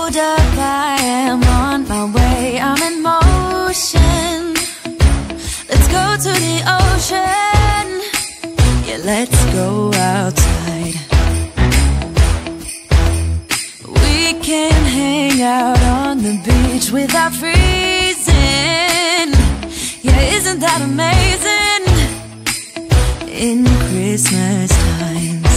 hold up, I am on my way, I'm in motion. Let's go to the ocean, yeah, let's go outside. We can hang out on the beach without freezing. Yeah, isn't that amazing? In Christmas times,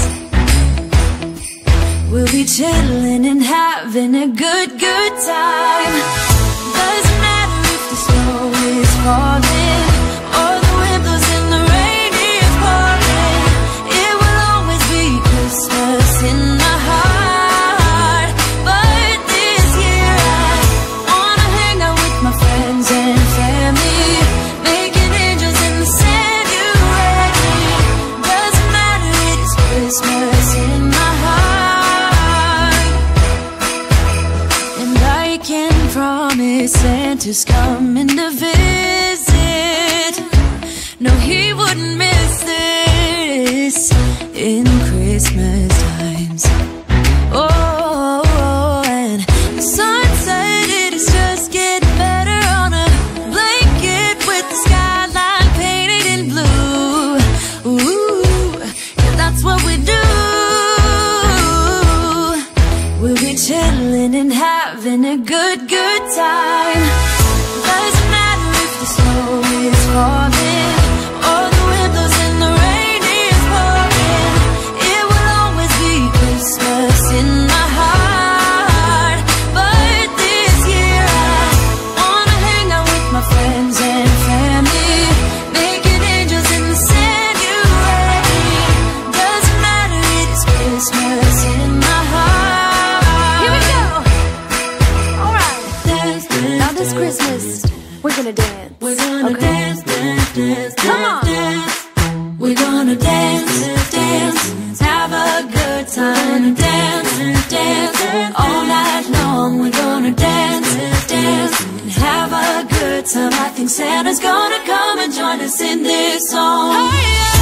we'll be chilling and having a good time. Doesn't matter if the snow is falling or the wind blows and the rain is pouring. It will always be Christmas in my heart. But this year I wanna hang out with my friends and family, making angels in the sand, you ready? Doesn't matter, it's Christmas in my heart. And I can promise Santa's coming to visit. No, he wouldn't miss this in Christmas times. Oh, and the sun said it'll just get better on a blanket with the skyline painted in blue. Ooh, yeah, that's what we do. We'll be chilling and having a good time. Doesn't matter if the snow is falling or the wind blows and the rain is pouring. It will always be Christmas in my heart. But this year I wanna hang out with my friends and family, making angels in the sand, you ready? Doesn't matter, it's Christmas in my heart. Here we go. All right. Dance, dance, now this Christmas, we're gonna dance. We're gonna dance, dance, dance, come on. Dance. We're gonna dance, dance, have a good time. Dance, dance, all night long. We're gonna dance, dance, and have a good time. I think Santa's gonna come and join us in this song. Hey, yeah.